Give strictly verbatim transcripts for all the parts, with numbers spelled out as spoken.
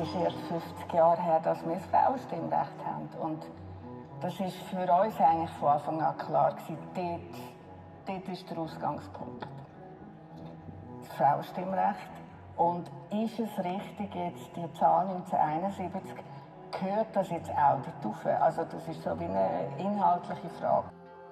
ist erst fünfzig Jahre her, dass wir das Frauenstimmrecht haben. Und das war für uns eigentlich von Anfang an klar gewesen, dort, dort ist der Ausgangspunkt. Das Frauenstimmrecht. Und ist es richtig, jetzt die Zahl neunzehnhunderteinundsiebzig, gehört das jetzt auch dort rauf? Also das ist so wie eine inhaltliche Frage.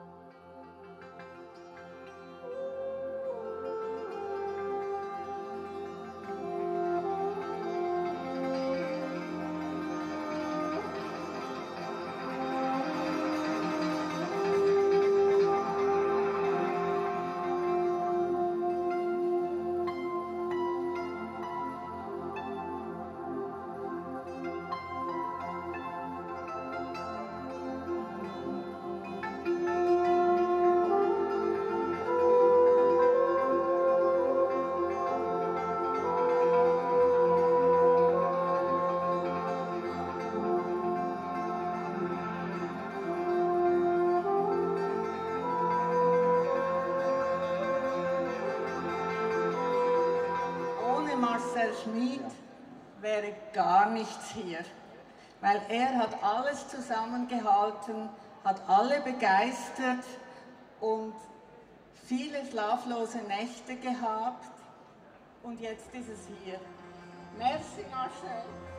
Marcel Schmid wäre gar nichts hier, weil er hat alles zusammengehalten, hat alle begeistert und viele schlaflose Nächte gehabt und jetzt ist es hier. Merci Marcel.